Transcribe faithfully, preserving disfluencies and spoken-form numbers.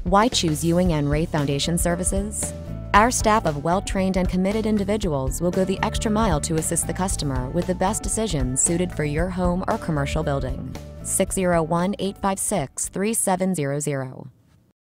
Why choose Ewing and Ray Foundation Services? Our staff of well-trained and committed individuals will go the extra mile to assist the customer with the best decisions suited for your home or commercial building. six zero one, eight five six, three seven zero zero.